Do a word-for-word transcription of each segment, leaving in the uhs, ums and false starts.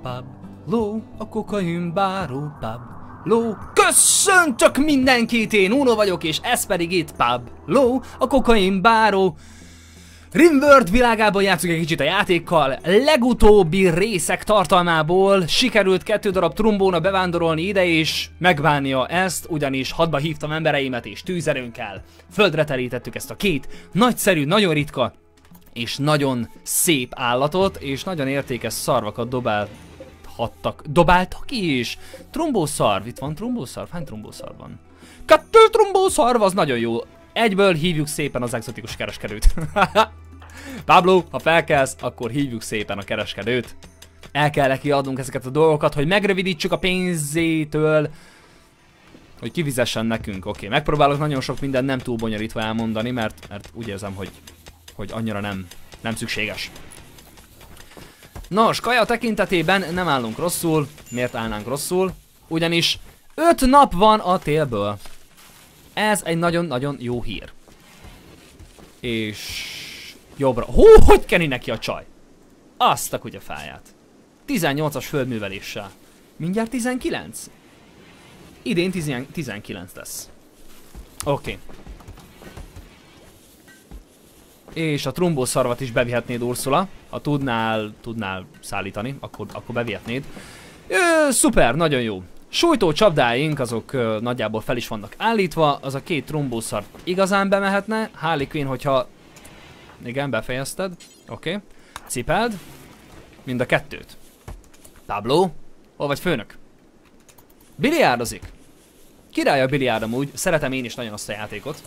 Pablo, a kokainbáró Pablo. Köszöntök mindenkit, én Uno vagyok, és ez pedig itt Pablo, a kokainbáró. Rimworld világában játszunk egy kicsit a játékkal. Legutóbbi részek tartalmából sikerült kettő darab trombóna bevándorolni ide és megbánnia ezt, ugyanis hadba hívtam embereimet és tűzerőnkkel földre terítettük ezt a két nagyszerű, nagyon ritka és nagyon szép állatot, és nagyon értékes szarvakat dobálhattak, dobáltak is. Trombószarv, itt van trombószarv? Hány trombószarv van? Kettő trombószarv, az nagyon jó. Egyből hívjuk szépen az egzotikus kereskedőt. Pablo, ha felkelsz, akkor hívjuk szépen a kereskedőt. El kell neki adnunk ezeket a dolgokat, hogy megrövidítsük a pénzétől, hogy kifizessen nekünk. Oké, megpróbálok nagyon sok mindent nem túl bonyolítva elmondani, mert, mert úgy érzem, hogy, hogy annyira nem, nem szükséges. Nos, kaja tekintetében nem állunk rosszul. Miért állnánk rosszul? Ugyanis öt nap van a télből. Ez egy nagyon-nagyon jó hír. És jobbra. Hú, hogy keni neki a csaj? Azt a kutyafáját. tizennyolcas földműveléssel. Mindjárt tizenkilenc? Idén tizenkilenc lesz. Oké. Okay. És a trombószarvat is bevihetnéd, Ursula. Ha tudnál, tudnál szállítani, akkor, akkor bevihetnéd. Ö, szuper, nagyon jó. Sújtó csapdáink, azok ö, nagyjából fel is vannak állítva, az a két trombószar igazán bemehetne. Harley Quinn, hogyha... Igen, befejezted. Oké. Okay. Cipeld. Mind a kettőt. Pablo. Hol vagy, főnök? Biliárdozik. Király a biliárd amúgy, szeretem én is nagyon azt a játékot.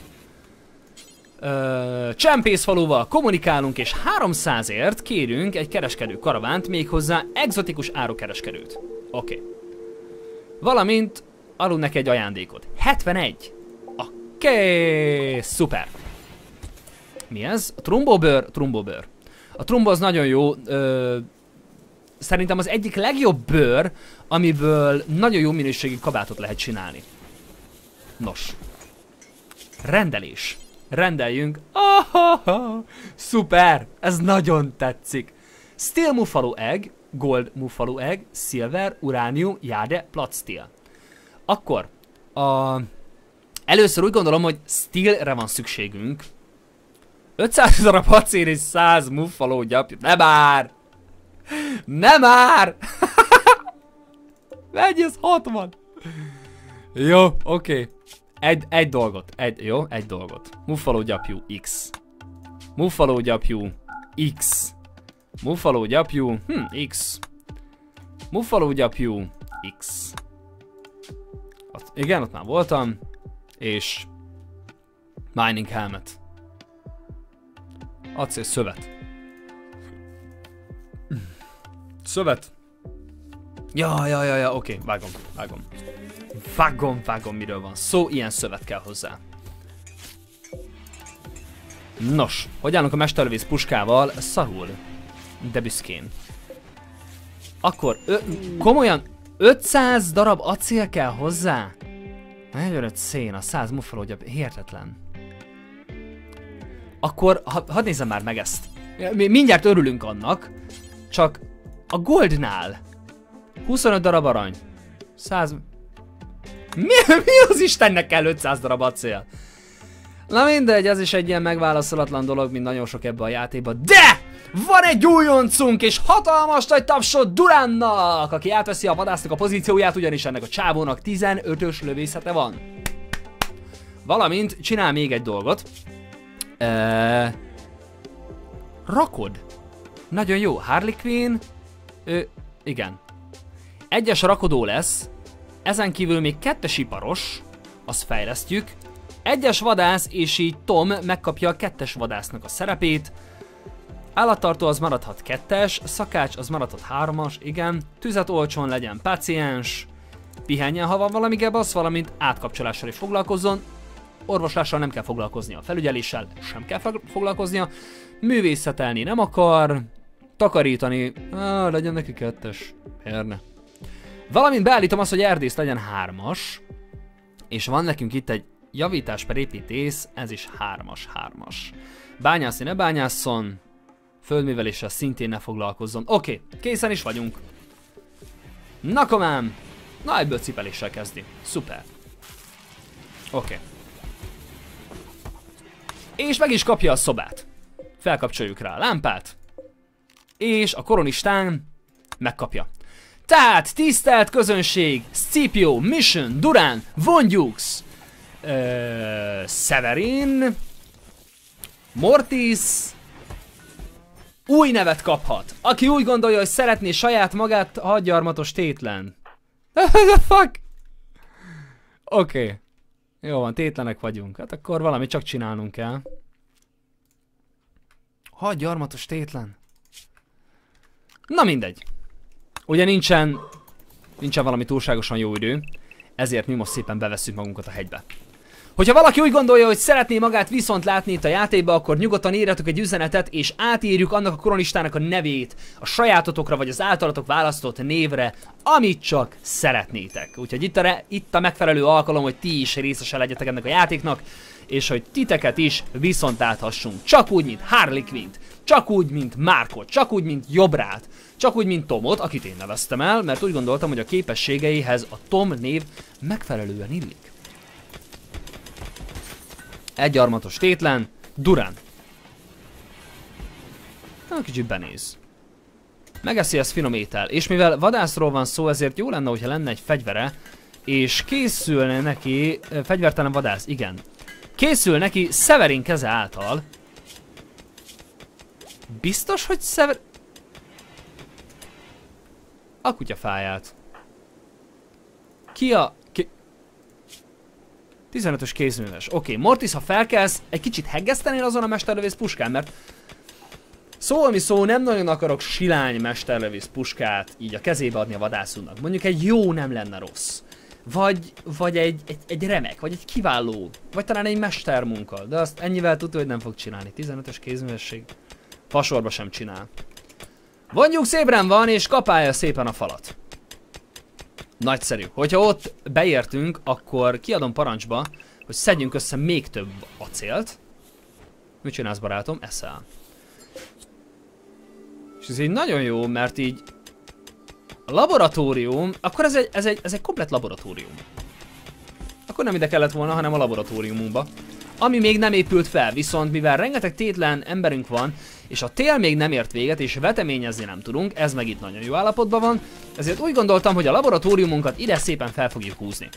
Ö, Csempészfaluval kommunikálunk, és háromszázért kérünk egy kereskedő karavánt, méghozzá egzotikus árukereskedőt. Oké. Okay. Valamint adunk neki egy ajándékot. hetvenegy. Oké, okay. Szuper. Mi ez? Trombóbőr? Trombóbőr. A trombó az nagyon jó. Ö, szerintem az egyik legjobb bőr, amiből nagyon jó minőségi kabátot lehet csinálni. Nos. Rendelés. Rendeljünk. Oh, szuper! Ez nagyon tetszik. Steel Muffalo Egg, Gold Muffalo Egg, Silver, Uranium, Jade, Plat Steel. Akkor a... először úgy gondolom, hogy Steelre van szükségünk. ötszáz darab acél és száz Muffalo gyapjú. Ne már! Ne már! Mennyi, ez hatvan! Jó, oké. Okay. Egy, egy dolgot, egy, jó, egy dolgot. Muffalo gyapjú X. Muffalo gyapjú X. Muffalo gyapjú, hm, X. Muffalo gyapjú X. Ott, igen, ott már voltam. És mining helmet. Acél szövet. Szövet. Ja, ja, ja, ja, oké, okay. vágom, vágom. Vágom, vágom, miről van szó, ilyen szövet kell hozzá. Nos, hogy állunk a mesterlövész puskával? Szarul. De büszkén. Akkor, ö, komolyan ötszáz darab acél kell hozzá? negyvenöt szén, a száz muffaló gyap, hihetetlen. Akkor, ha, hadd nézzem már meg ezt. Mi mindjárt örülünk annak, csak a goldnál huszonöt darab arany. száz... Mi, mi az Istennek kell ötszáz darab acél? Na mindegy, ez is egy ilyen megválaszolatlan dolog, mint nagyon sok ebben a játékban. De! Van egy újoncunk, és hatalmas nagy tapsot Duránnak, aki átveszi a vadásznak a pozícióját, ugyanis ennek a csávónak tizenötös lövészete van. Valamint csinál még egy dolgot. Eee... Rakod. Nagyon jó. Harley Quinn. Ö, igen. Egyes rakodó lesz. Ezen kívül még kettes iparos. Azt fejlesztjük. Egyes vadász, és így Tom megkapja a kettes vadásznak a szerepét. Állattartó az maradhat kettes, szakács az maradhat hármas, igen. Tüzet olcsón legyen páciens. Pihenjen, ha van valami gebasz, valamint átkapcsolással is foglalkozzon. Orvoslással nem kell foglalkoznia, felügyeléssel sem kell foglalkoznia. Művészetelni nem akar. Takarítani, ah, legyen neki kettes. Herne. Valamint beállítom azt, hogy erdész legyen hármas. És van nekünk itt egy javítás per építész, ez is hármas, hármas. Bányászni ne bányásszon. Földműveléssel szintén ne foglalkozzon. Oké, okay, készen is vagyunk. Na komám! Na, ebből cipeléssel kezdi. Szuper. Oké. Okay. És meg is kapja a szobát. Felkapcsoljuk rá a lámpát. És a koronistán megkapja. Tehát, tisztelt közönség, Scipio, Mission, Durán, Vonjux, uh, Severin, Mortis, új nevet kaphat. Aki úgy gondolja, hogy szeretné saját magát, hadgyarmatos tétlen. The fuck? Oké. Okay. Jó van, tétlenek vagyunk. Hát akkor valami csak csinálnunk kell. Hadgyarmatos tétlen. Na mindegy. Ugye nincsen, nincsen valami túlságosan jó idő, ezért mi most szépen bevesszük magunkat a hegybe. Hogyha valaki úgy gondolja, hogy szeretné magát viszont látni itt a játékba, akkor nyugodtan írjatok egy üzenetet, és átírjuk annak a koronistának a nevét a sajátotokra, vagy az általatok választott névre, amit csak szeretnétek. Úgyhogy itt a, itt a megfelelő alkalom, hogy ti is részese legyetek ennek a játéknak, és hogy titeket is viszont láthassunk. Csak úgy, mint Harley Quint, csak úgy, mint Markot, csak úgy, mint Jobrát, csak úgy, mint Tomot, akit én neveztem el, mert úgy gondoltam, hogy a képességeihez a Tom név megfelelően illik. Egy gyarmatos tétlen, Durán. Na, kicsit benéz. Megeszi, ezt finom étel. És mivel vadászról van szó, ezért jó lenne, hogyha lenne egy fegyvere, és készülne neki, fegyvertelen vadász, igen. Készül neki Severin keze által. Biztos, hogy Sever... A kutyafáját. Ki a... Ki... tizenötös kézműves. Oké, okay. Mortis, ha felkelsz, egy kicsit heggesztenél azon a mesterlövész puskán, mert szó, ami szó, nem nagyon akarok silány mesterlövész puskát így a kezébe adni a vadászúnak. Mondjuk egy jó nem lenne rossz. Vagy, vagy egy, egy, egy remek, vagy egy kiváló, vagy talán egy mestermunka, de azt ennyivel tudja, hogy nem fog csinálni. tizenötös kézművesség. Fasorba sem csinál. Vonjuk szépen van, és kapálja szépen a falat. Nagyszerű. Hogyha ott beértünk, akkor kiadom parancsba, hogy szedjünk össze még több acélt. Mit csinálsz, barátom? Eszel. És ez így nagyon jó, mert így a laboratórium, akkor ez egy, ez egy, ez egy komplet laboratórium. Akkor nem ide kellett volna, hanem a laboratóriumunkba. Ami még nem épült fel, viszont mivel rengeteg tétlen emberünk van, és a tél még nem ért véget, és veteményezni nem tudunk, ez meg itt nagyon jó állapotban van, ezért úgy gondoltam, hogy a laboratóriumunkat ide szépen fel fogjuk húzni.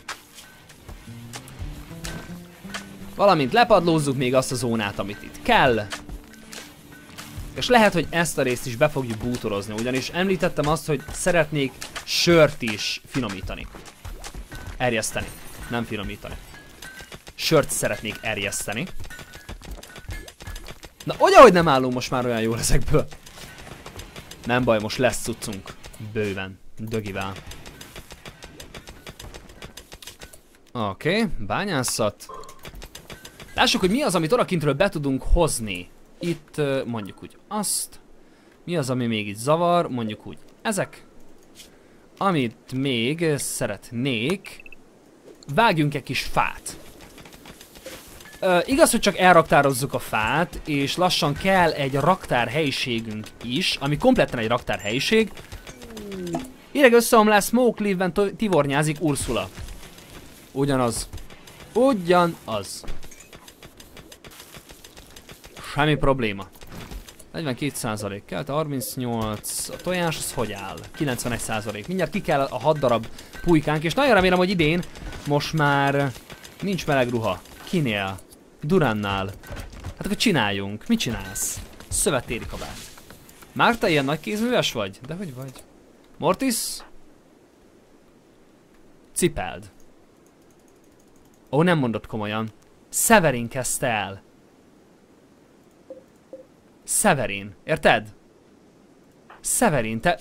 Valamint lepadlózzuk még azt a zónát, amit itt kell. És lehet, hogy ezt a részt is be fogjuk bútorozni, ugyanis említettem azt, hogy szeretnék sört is finomítani. Erjeszteni, nem finomítani. Sört szeretnék erjeszteni. Na, ugye, hogy nem állunk most már olyan jól ezekből. Nem baj, most lesz cuccunk. Bőven. Dögivel. Oké, okay, bányászat. Lássuk, hogy mi az, amit odakintről be tudunk hozni. Itt mondjuk úgy azt. Mi az, ami még itt zavar? Mondjuk úgy ezek. Amit még szeretnék. Vágjunk egy kis fát. Uh, igaz, hogy csak elraktározzuk a fát, és lassan kell egy raktár helyiségünk is, ami kompletten egy raktár helyiség. Ideg összeomlás, Smoke Leaf-ben tivornyázik Ursula. Ugyanaz. Ugyanaz. Semmi probléma. negyvenkét százalék kell, harmincnyolc, a tojás az hogy áll? kilencvenegy százalék. Mindjárt ki kell a hat darab pulykánk, és nagyon remélem, hogy idén most már nincs meleg ruha. Kinél? Duránnál. Hát akkor csináljunk. Mit csinálsz? Szövettéri kabát. Már te ilyen nagy kézműves vagy? De hogy vagy? Mortis? Cipeld. Ó, nem mondott komolyan. Severin kezdte el. Severin. Érted? Severin, te...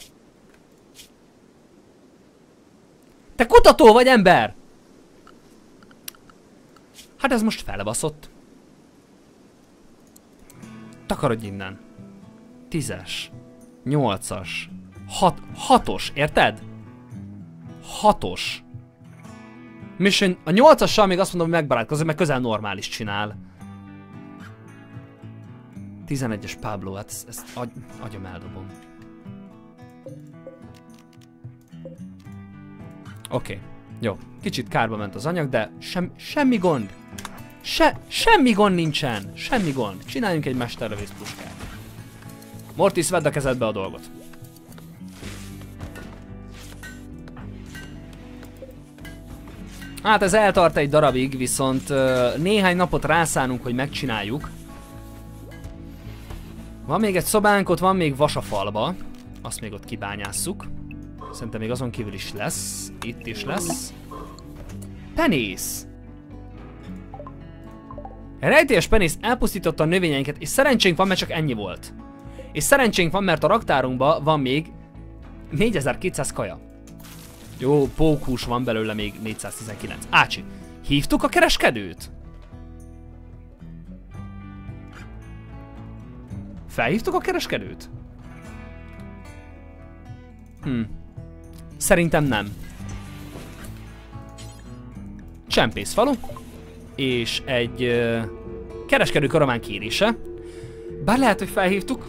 Te kutató vagy, ember! Hát ez most felbaszott. Takarodj innen. Tízes. Nyolcas. Hat, hatos, érted? Hatos. Mission, a nyolcassal még azt mondom, hogy megbarátkozom, mert közel normális csinál. tizenegyes Pablo, hát ezt, ezt agy, agyam eldobom. Oké, okay. Jó. Kicsit kárba ment az anyag, de sem, semmi gond. Se, semmi gond nincsen. Semmi gond. Csináljunk egy mesterlövész puskát. Mortis, vedd a kezedbe a dolgot. Hát ez eltart egy darabig, viszont uh, néhány napot rászánunk, hogy megcsináljuk. Van még egy szobánk, ott van még vas a falba. Azt még ott kibányásszuk. Szerintem még azon kívül is lesz. Itt is lesz. Penész! Rejtélyes penész elpusztította a növényeinket, és szerencsénk van, mert csak ennyi volt. És szerencsénk van, mert a raktárunkban van még négyezer-kétszáz kaja. Jó, pókhús van belőle még négyszáztizenkilenc. Ácsi, hívtuk a kereskedőt? Felhívtuk a kereskedőt? Hm. Szerintem nem. Csempészfalu. És egy uh, kereskedő karaván kérése. Bár lehet, hogy felhívtuk.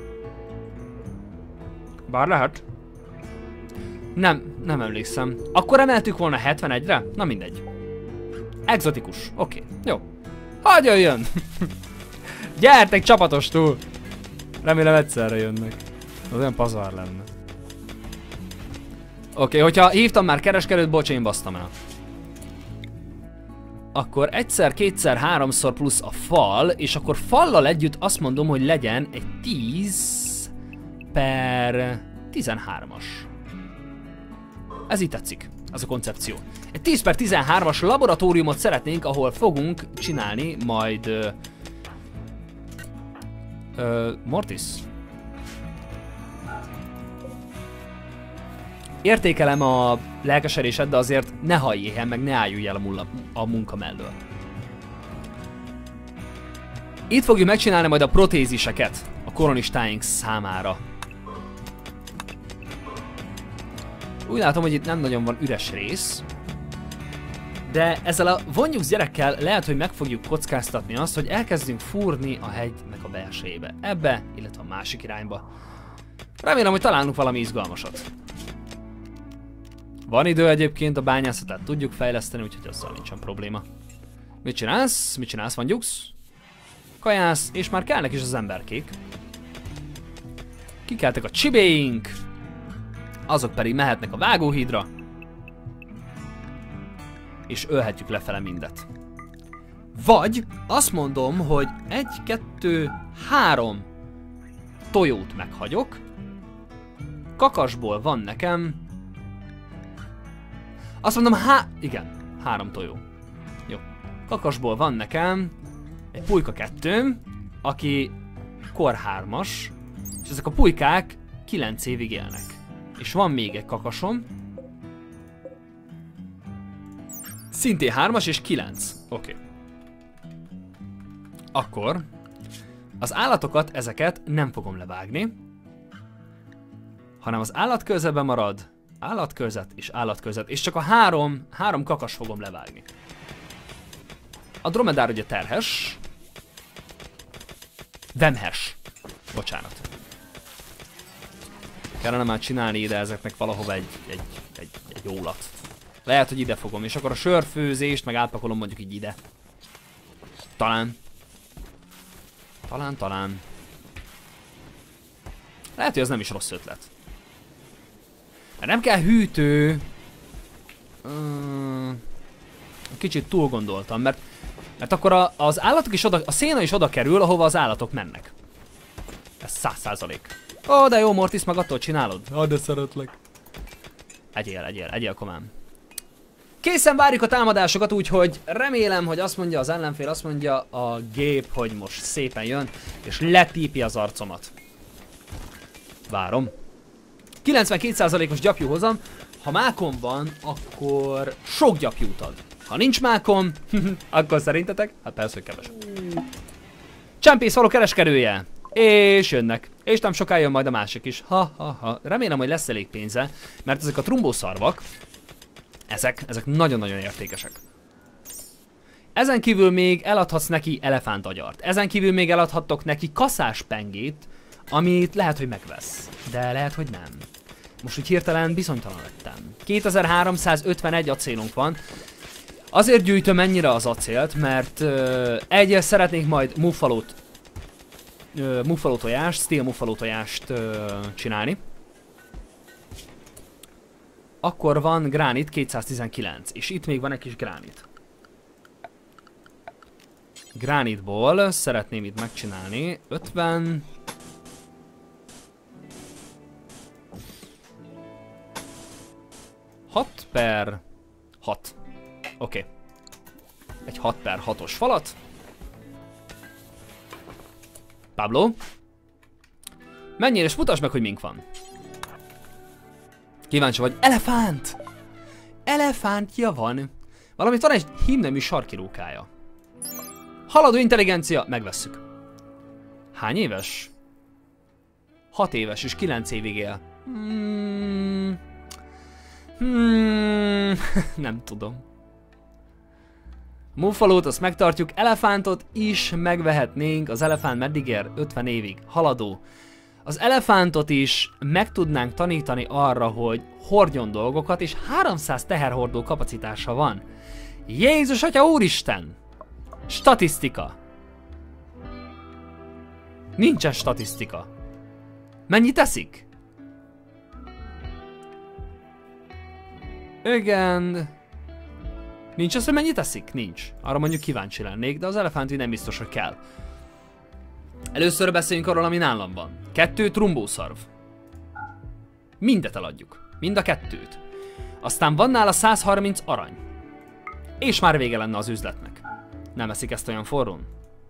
Bár lehet. Nem, nem emlékszem. Akkor emeltük volna hetvenegyre? Na mindegy. Exotikus. Oké, okay. Jó. Hadd jöjjön! Gyertek csapatos túl! Remélem egyszerre jönnek. Az olyan pazar lenne. Oké, okay, hogyha hívtam már kereskedőt, bocs, én basztam el. Akkor egyszer, kétszer, háromszor plusz a fal, és akkor fallal együtt azt mondom, hogy legyen egy tíz per tizenhármas. Ez így tetszik, az a koncepció. Egy tíz per tizenhármas laboratóriumot szeretnénk, ahol fogunk csinálni majd... Uh, uh, Mortis? Értékelem a lelkesedésed, de azért ne hajj éhen, meg ne álljulj el a, mulla, a munka mellől. Itt fogjuk megcsinálni majd a protéziseket a kolonistáink számára. Úgy látom, hogy itt nem nagyon van üres rész. De ezzel a vonjuk gyerekkel lehet, hogy meg fogjuk kockáztatni azt, hogy elkezdünk fúrni a hegynek a belsejébe. Ebbe, illetve a másik irányba. Remélem, hogy találunk valami izgalmasat. Van idő egyébként, a bányászatát tudjuk fejleszteni, úgyhogy azzal nincsen probléma. Mit csinálsz? Mit csinálsz, van gyugsz? Kajász, és már kellnek is az emberkék. Kikeltek a csibéink. Azok pedig mehetnek a vágóhídra. És ölhetjük lefele mindet. Vagy azt mondom, hogy egy, kettő, három tojót meghagyok. Kakasból van nekem... Azt mondom, há... Igen, három tojó. Jó. Kakasból van nekem egy pulyka kettőm, aki kor hármas, és ezek a pulykák kilenc évig élnek. És van még egy kakasom. Szintén hármas és kilenc. Oké. Okay. Akkor az állatokat, ezeket nem fogom levágni, hanem az állatkörzetben marad állatkörzet és állatkörzet, és csak a három, három kakas fogom levágni. A dromedár ugye terhes. Vemhes. Bocsánat. Kellene már csinálni ide ezeknek valahova egy, egy, egy, egy ólat. Lehet, hogy ide fogom, és akkor a sörfőzést meg átpakolom mondjuk így ide. Talán. Talán, talán. Lehet, hogy ez nem is rossz ötlet. Mert nem kell hűtő. Uh, kicsit túl gondoltam, mert, mert akkor a, az állatok is oda, a széna is oda kerül, ahova az állatok mennek. Ez száz százalék. Ó, de jó, Mortis, meg attól csinálod. Ah, de szeretlek. Egyél, egyél, egyél, komám. Készen várjuk a támadásokat, úgyhogy remélem, hogy azt mondja az ellenfél, azt mondja a gép, hogy most szépen jön, és letípi az arcomat. Várom. kilencvenkét százalékos gyapjúhozam. Ha mákom van, akkor sok gyapjút ad. Ha nincs mákom, akkor szerintetek? Hát persze, hogy keveset. Csempészfalu kereskedője. És jönnek. És nem soká jön majd a másik is. Ha, ha, ha. Remélem, hogy lesz elég pénze, mert ezek a trumbószarvak, ezek, ezek nagyon-nagyon értékesek. Ezen kívül még eladhatsz neki elefántagyart. Ezen kívül még eladhattok neki kaszáspengét, amit lehet, hogy megvesz. De lehet, hogy nem. Most úgy hirtelen bizonytalan lettem. kétezer-háromszázötvenegy acélunk van. Azért gyűjtöm ennyire az acélt, mert uh, egy, szeretnék majd muffalót, uh, muffaló tojást, steel muffaló tojást uh, csinálni. Akkor van gránit kétszáztizenkilenc, és itt még van egy kis gránit. Gránitból szeretném itt megcsinálni ötven... hat per hat. Oké. Okay. Egy hat per hatos falat. Pablo. Menjél és mutasd meg, hogy mink van. Kíváncsi vagy. Elefánt! Elefántja van. Valamit van egy hímnemű sarkirókája. Haladó intelligencia. Megvesszük. Hány éves? hat éves és kilenc évig él. Hmm. Hmm. Nem tudom. Muffalót azt megtartjuk, elefántot is megvehetnénk, az elefánt meddig ér? ötven évig. Haladó. Az elefántot is meg tudnánk tanítani arra, hogy hordjon dolgokat, és háromszáz teherhordó kapacitása van. Jézus Atya Úristen! Statisztika. Nincsen statisztika. Mennyit teszik? Igen. Nincs az, hogy mennyit teszik? Nincs. Arra mondjuk kíváncsi lennék, de az elefánt nem biztos, hogy kell. Először beszéljünk arról, ami nálam van. Kettő trumbószarv. Mindet eladjuk. Mind a kettőt. Aztán van nála száz harminc arany. És már vége lenne az üzletnek. Nem eszik ezt olyan forrón?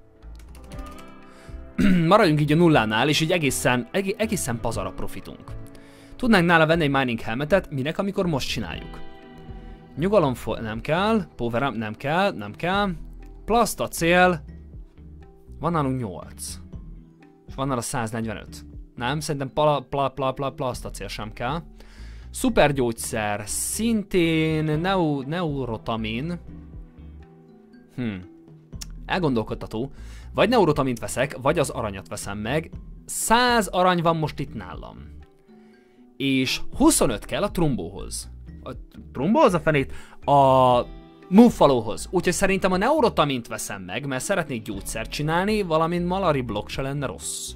Maradjunk így a nullánál, és így egészen, eg egészen pazar a profitunk. Tudnánk nála venni egy mining helmetet, minek, amikor most csináljuk. Nyugalom nem kell, power up nem kell, nem kell. Plaszt acél. Van nálunk nyolc. És van nála száznegyvenöt. Nem, szerintem pla, pla, pla, pla, plaszt acél sem kell. Szupergyógyszer, szintén neu, neurotamin. Hm. Elgondolkodtató. Vagy neurotamint veszek, vagy az aranyat veszem meg. száz arany van most itt nálam. És huszonöt kell a trumbóhoz. A trumbóhoz a fenét? A muffalóhoz. Úgyhogy szerintem a neurotamint veszem meg, mert szeretnék gyógyszert csinálni, valamint malari blokk se lenne rossz.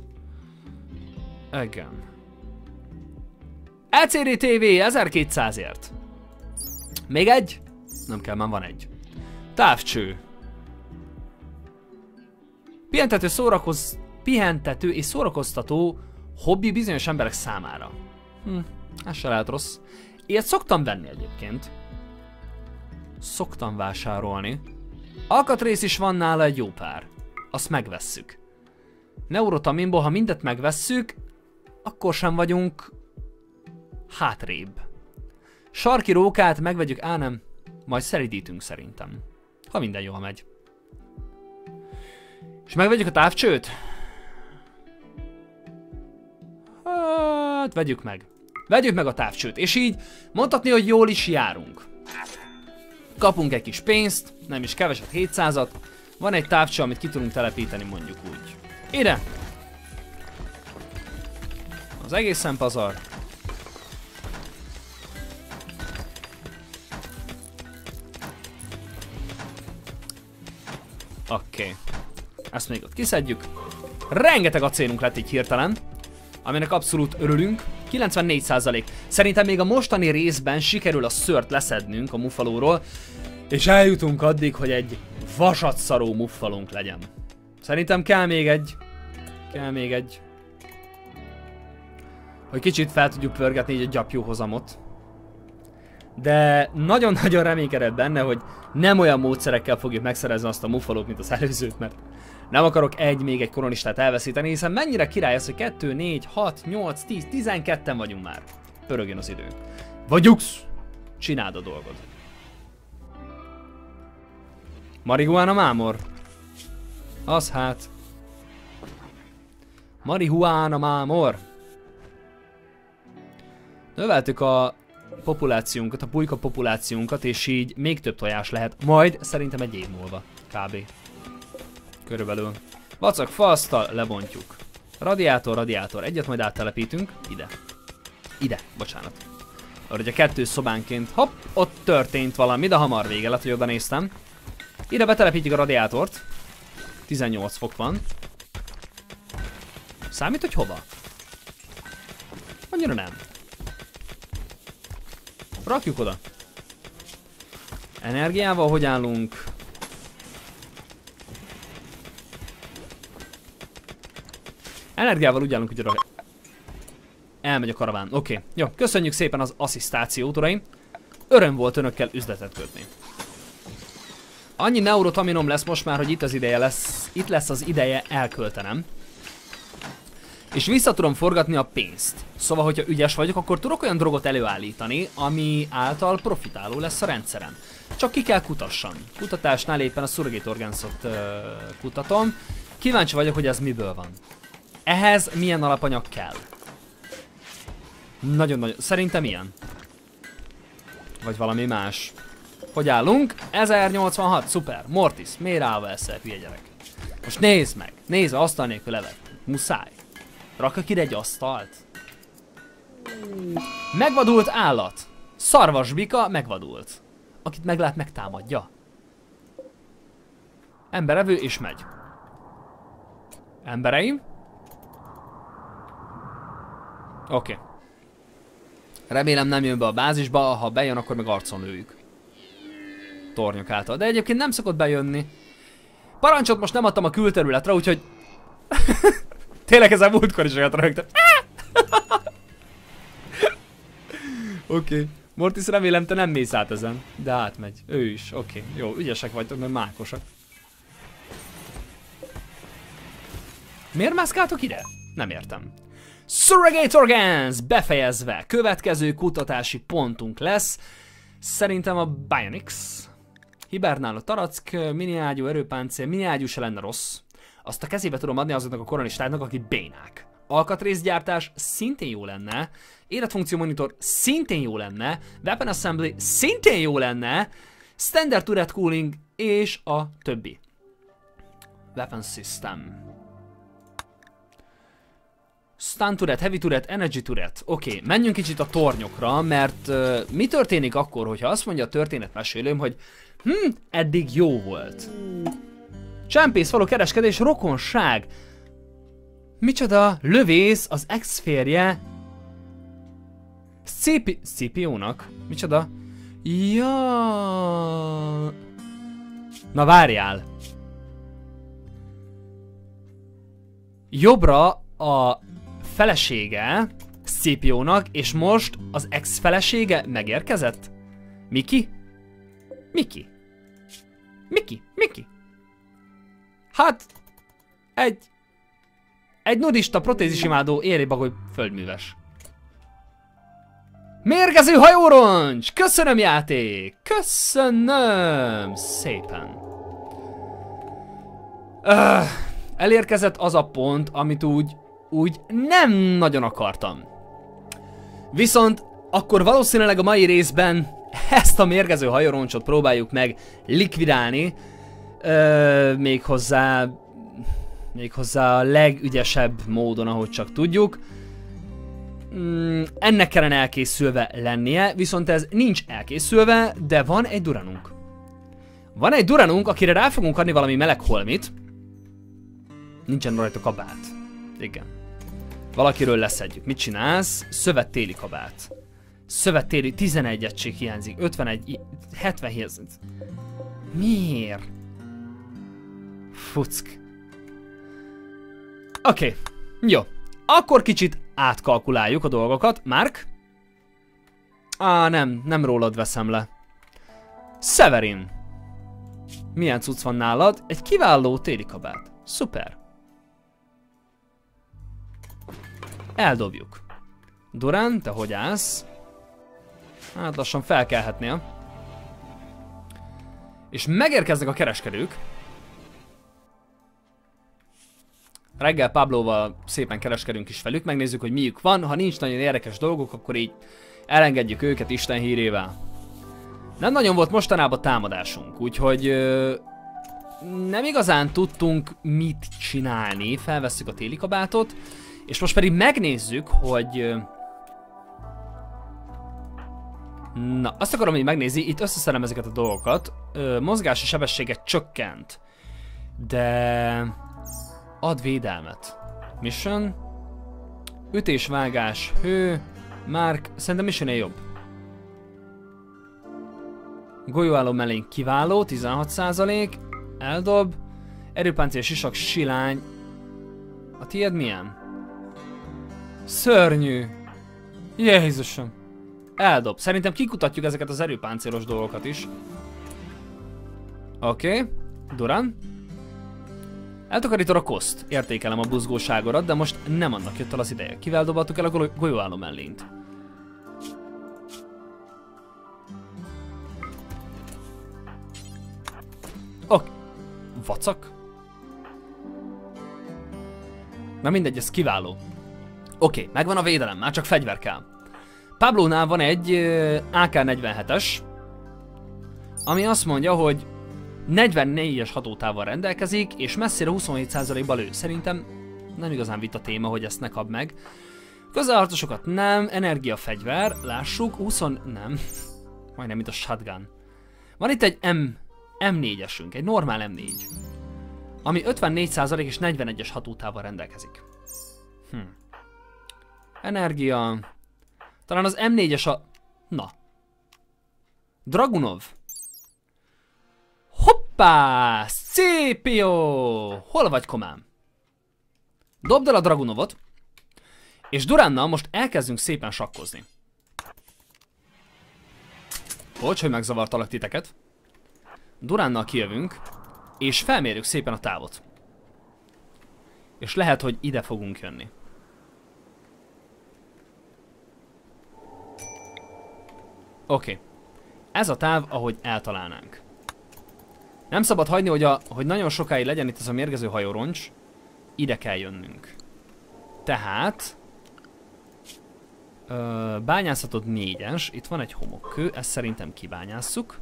Igen. é cé dé té vé ezerkétszázért. Még egy? Nem kell, már van egy. Távcső. Pihentető, szórakoz... Pihentető és szórakoztató hobbi bizonyos emberek számára. Hm, ez se lehet rossz. Ilyet szoktam venni egyébként. Szoktam vásárolni. Alkatrész is van nála egy jó pár. Azt megvesszük. Neurotaminból, ha mindet megvesszük, akkor sem vagyunk hátrébb. Sarki rókát megvegyük, á nem, majd szeridítünk szerintem. Ha minden jól megy. És megvegyük a távcsőt? Hát, vegyük meg. Vegyük meg a távcsőt, és így mondhatni, hogy jól is járunk. Kapunk egy kis pénzt, nem is keveset, hétszázat. Van egy távcső, amit ki tudunk telepíteni, mondjuk úgy. Ide! Az egészen pazar. Oké. Okay. Ezt még ott kiszedjük. Rengeteg acélunk lett így hirtelen, aminek abszolút örülünk. kilencvennégy százalék. Szerintem még a mostani részben sikerül a szőrt leszednünk a muffalóról, és eljutunk addig, hogy egy vasatszaró muffalónk legyen. Szerintem kell még egy. Kell még egy. Hogy kicsit fel tudjuk pörgetni így a gyapjúhozamot. De nagyon-nagyon reménykedek benne, hogy nem olyan módszerekkel fogjuk megszerezni azt a muffalót, mint az előzőt, mert nem akarok egy, még egy koronistát elveszíteni, hiszen mennyire király az, hogy kettő, négy, hat, nyolc, tíz, tizenketten vagyunk már. Pörögjön az idő. Vagyusz! Csináld a dolgod. Marihuana mámor? Az hát. Marihuana mámor. Növeltük a populációnkat, a pulyka populációnkat, és így még több tojás lehet. Majd szerintem egy év múlva. Kb. Körülbelül. Vacak faasztal lebontjuk. Radiátor, radiátor. Egyet majd áttelepítünk. Ide. ide, bocsánat. Arra ugye kettő szobánként, hopp, ott történt valami, de hamar vége lett, hogy oda néztem. Ide betelepítjük a radiátort. tizennyolc fok van. Számít, hogy hova? Annyira nem. Rakjuk oda. Energiával hogy állunk? Energiával úgy állunk, hogy oda... Elmegy a karaván. Oké. Okay. Jó, köszönjük szépen az asszisztációt, uraim. Öröm volt önökkel üzletet kötni. Annyi neurotaminom lesz most már, hogy itt az ideje lesz, itt lesz az ideje elköltenem. És vissza tudom forgatni a pénzt. Szóval, hogyha ügyes vagyok, akkor tudok olyan drogot előállítani, ami által profitáló lesz a rendszerem. Csak ki kell kutassam. Kutatásnál éppen a surrogate organs-ot uh, kutatom. Kíváncsi vagyok, hogy ez miből van. Ehhez milyen alapanyag kell? Nagyon-nagyon. Szerintem ilyen. Vagy valami más. Hogy állunk? ezernyolcvanhat, szuper. Mortis, miért állva eszel, hülye gyerek? Most nézd meg, nézd, asztal nélkül levet. Muszáj. Rakok ide egy asztalt. Megvadult állat. Szarvasbika megvadult. Akit meglát, megtámadja. Emberevő és megy. Embereim. Oké. Okay. Remélem nem jön be a bázisba, ha bejön, akkor meg arcon lőjük. Tornyok által. De egyébként nem szokott bejönni. Parancsot most nem adtam a külterületre, úgyhogy... Tényleg ezen múltkor is olyat rögtön. Oké. Okay. Mortis, remélem te nem mész át ezen. De átmegy. Ő is. Oké. Okay. Jó, ügyesek vagytok, mert mákosak. Miért mászkáltok ide? Nem értem. Surrogate Organs befejezve. Következő kutatási pontunk lesz. Szerintem a Bionics. Hibernáló tarack, miniágyú erőpáncél, miniágyú se lenne rossz. Azt a kezébe tudom adni azoknak a koronistáknak, akik bénák. Alkatrészgyártás szintén jó lenne. Életfunkció monitor szintén jó lenne. Weapon Assembly szintén jó lenne. Standard Turret Cooling és a többi. Weapon System. Stun Turret, Heavy Turret, Energy Turret. Oké, okay, menjünk kicsit a tornyokra, mert uh, mi történik akkor, hogyha azt mondja a történetmesélőm, hogy hm, eddig jó volt. Csempész, való kereskedés, rokonság. Micsoda? Lövész, az ex-férje. Szipi... Szipiónak? Micsoda? Ja. Na várjál. Jobbra a felesége Szipiónak, és most az ex-felesége megérkezett? Miki? Miki? Miki? Miki? Hát... Egy... Egy nudista protézisimádó érébagoly földműves. Mérgező hajóroncs! Köszönöm, játék! Köszönöm szépen! Öh, elérkezett az a pont, amit úgy, úgy nem nagyon akartam. Viszont akkor valószínűleg a mai részben ezt a mérgező hajóroncsot próbáljuk meg likvidálni. Öh, méghozzá... Méghozzá a legügyesebb módon, ahogy csak tudjuk. Mm, ennek kellene elkészülve lennie, viszont ez nincs elkészülve, de van egy duranunk. Van egy duranunk, akire rá fogunk adni valami meleg holmit. Nincsen rajta kabát. Igen. Valakiről leszedjük. Mit csinálsz? Szövettéli kabát. Szövettéli, tizenegy egység hiányzik. ötvenegy, hetven hiányzik. Miért? Fuck. Oké, okay. Jó. Akkor kicsit átkalkuláljuk a dolgokat. Mark? Á, nem, nem rólad veszem le. Severin. Milyen cucc van nálad? Egy kiváló téli kabát. Szuper. Eldobjuk. Durán, te hogy állsz? Hát lassan felkelhetnél. És megérkeznek a kereskedők. Reggel Pablóval szépen kereskedünk is velük, megnézzük, hogy miük van. Ha nincs nagyon érdekes dolgok, akkor így elengedjük őket Isten hírével. Nem nagyon volt mostanában támadásunk, úgyhogy ö, nem igazán tudtunk mit csinálni. Felvesszük a téli kabátot, és most pedig megnézzük, hogy ö, Na, azt akarom így megnézni, itt összeszedem ezeket a dolgokat. Ö, mozgási sebességet csökkent. De... ad védelmet. Mission. Ütésvágás, hő. Márk, szerintem Mission-é jobb. Golyóálló mellény kiváló, tizenhat százalék. Eldob. Erőpáncél, sisak, silány. A tiéd milyen? Szörnyű. Jézusom. Eldob. Szerintem kikutatjuk ezeket az erőpáncélos dolgokat is. Oké. Okay. Duran. Eltakarítod a koszt. Értékelem a buzgóságodat, de most nem annak jött el az ideje. Kivel dobáltuk el a golyóálló mellényt? Ok. Vacak? Na mindegy, ez kiváló. Oké, okay, megvan a védelem, már csak fegyver kell. Pablónál van egy á ká negyvenhetes, ami azt mondja, hogy negyvennégyes hatótávval rendelkezik, és messzire huszonhét százalékba lő. Szerintem nem igazán vita téma, hogy ezt ne kap meg. Közelharcosokat nem, energiafegyver, lássuk, húsz... nem, majdnem mint a shotgun. Van itt egy M, em négyesünk, egy normál em négy, ami ötvennégy százalék és negyvenegyes hatótávval rendelkezik. Hm. Energia... Talán az em négyes a... Na. Dragunov. Hoppá! Szép jó! Hol vagy, komám? Dobd el a Dragunovot, és Duránnal most elkezdünk szépen sakkozni. Bocs, hogy megzavartalak titeket. Duránnal kijövünk, és felmérjük szépen a távot. És lehet, hogy ide fogunk jönni. Oké. Okay. Ez a táv, ahogy eltalálnánk. Nem szabad hagyni, hogy, a, hogy nagyon sokáig legyen itt ez a mérgező hajóroncs. Ide kell jönnünk. Tehát... Ö, bányászatod négyes. Itt van egy homokkő. Ezt szerintem kibányásszuk.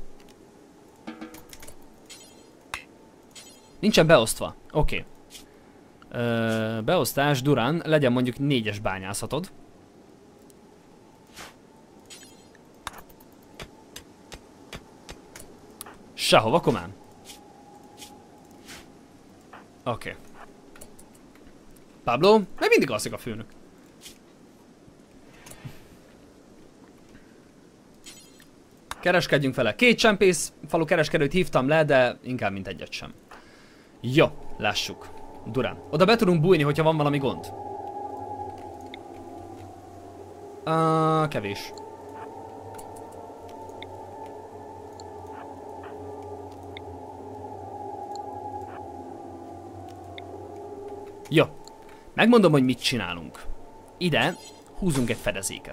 Nincsen beosztva. Oké. Okay. Beosztás, Durán, legyen mondjuk négyes bányászatod. Sehova, komám. Oké. Okay. Pablo, meg mindig alszik a főnök. Kereskedjünk vele. Két csempész falu kereskedőt hívtam le, de inkább mint egyet sem. Jó, lássuk. Durán. Oda be tudunk bújni, hogyha van valami gond. Uh, kevés. Jó. Megmondom, hogy mit csinálunk. Ide húzunk egy fedezéket.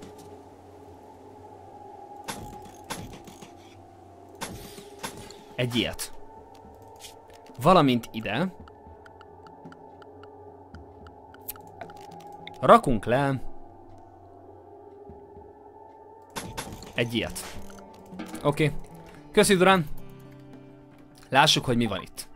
Egy ilyet. Valamint ide rakunk le egy ilyet. Oké. Okay. Köszi, Durán. Lássuk, hogy mi van itt.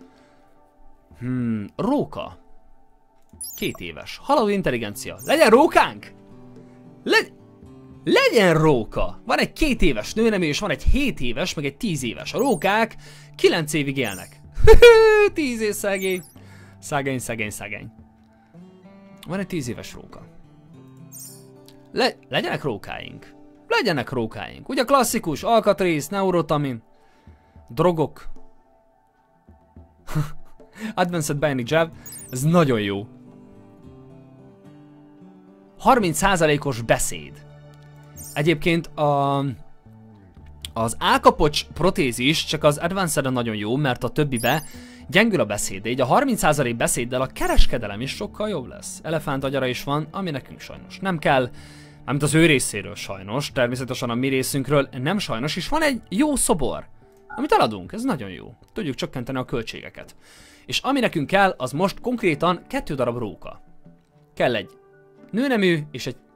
Hmm, róka. Két éves. Haladó intelligencia. Legyen rókánk? Le Legyen róka! Van egy két éves nőnemű, és van egy hét éves, meg egy tíz éves. A rókák kilenc évig élnek. tíz év szegény. Szegény, szegény, szegény. Van egy tíz éves róka. Le legyenek rókáink. Legyenek rókáink. Ugye klasszikus, alkatrész, neurotamin, drogok. Advanced Bionic Jab. Ez nagyon jó. harminc százalékos beszéd. Egyébként a, az állkapocs protézis csak az Advanced-en nagyon jó, mert a többibe gyengül a beszéd. Így a harminc százalék beszéddel a kereskedelem is sokkal jobb lesz. Elefánt agyara is van, ami nekünk sajnos nem kell. Mármint az ő részéről sajnos, természetesen a mi részünkről nem sajnos, és van egy jó szobor, amit eladunk, ez nagyon jó. Tudjuk csökkenteni a költségeket. És ami nekünk kell, az most konkrétan kettő darab róka. Kell egy nőnemű és egy...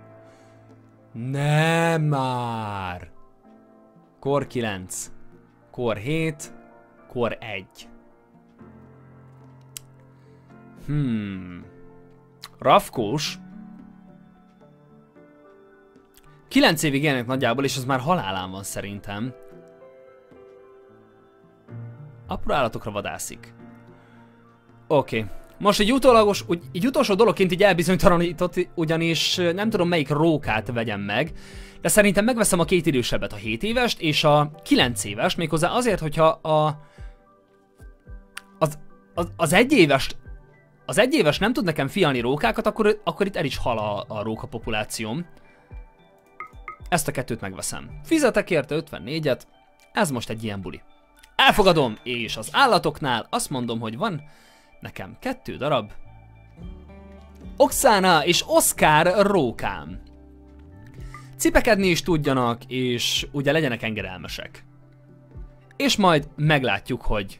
Nem már! Kor kilenc, kor hét, kor egy. Hmm... Rafkós. kilenc évig élnek nagyjából, és az már halálán van szerintem. Apró állatokra vadászik. Oké. Okay. Most egy utólagos, úgy, egy utolsó dologként így elbizonytalanított, ugyanis nem tudom melyik rókát vegyem meg, de szerintem megveszem a két idősebbet, a hét évest és a kilenc éves, méghozzá azért, hogyha a... Az, az, az egy évest, az egy éves nem tud nekem fialni rókákat, akkor, akkor itt el is hal a, a róka populációm. Ezt a kettőt megveszem. Fizetek érte ötvennégyet, ez most egy ilyen buli. Elfogadom, és az állatoknál azt mondom, hogy van nekem kettő darab Oksana és Oszkár rókám. Cipekedni is tudjanak, és ugye legyenek engedelmesek. És majd meglátjuk, hogy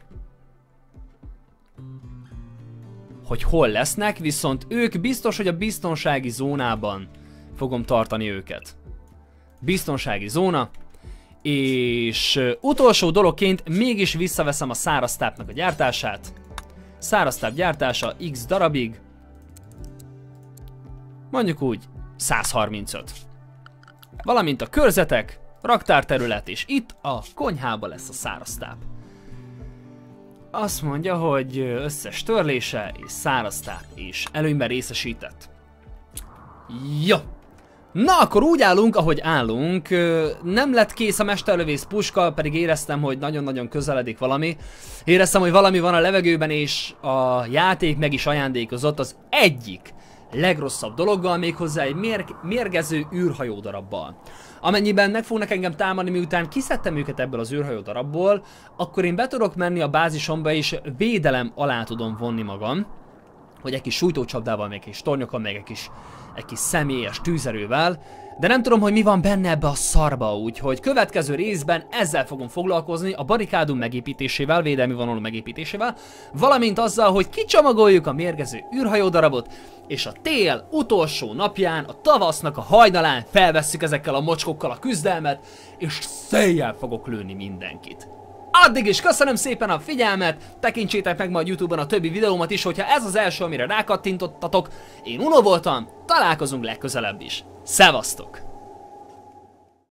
hogy hol lesznek, viszont ők biztos, hogy a biztonsági zónában fogom tartani őket. Biztonsági zóna, és utolsó dologként mégis visszaveszem a száraztápnak a gyártását. Száraztáp gyártása x darabig, mondjuk úgy száz harmincöt. Valamint a körzetek, raktárterület, és itt a konyhában lesz a száraztáp. Azt mondja, hogy összes törlése és száraztáp és előnyben részesített. Jó! Na, akkor úgy állunk, ahogy állunk. Nem lett kész a mesterlövész puska, pedig éreztem, hogy nagyon-nagyon közeledik valami. Éreztem, hogy valami van a levegőben, és a játék meg is ajándékozott az egyik legrosszabb dologgal, méghozzá egy mérg mérgező űrhajó darabbal. Amennyiben meg fognak engem támadni, miután kiszedtem őket ebből az űrhajó darabból, akkor én be tudok menni a bázisomba, és védelem alá tudom vonni magam, hogy egy kis sújtócsapdával, meg egy kis tornyokkal, meg egy kis, egy kis személyes tűzerővel, de nem tudom, hogy mi van benne ebbe a szarba, úgyhogy következő részben ezzel fogom foglalkozni, a barikádum megépítésével, védelmi vonalú megépítésével, valamint azzal, hogy kicsomagoljuk a mérgező űrhajódarabot, és a tél utolsó napján, a tavasznak a hajnalán felvesszük ezekkel a mocskokkal a küzdelmet, és széjjel fogok lőni mindenkit. Addig is köszönöm szépen a figyelmet, tekintsétek meg majd YouTube-on a többi videómat is, hogyha ez az első, amire rákattintottatok. Én Uno voltam, találkozunk legközelebb is. Szevasztok!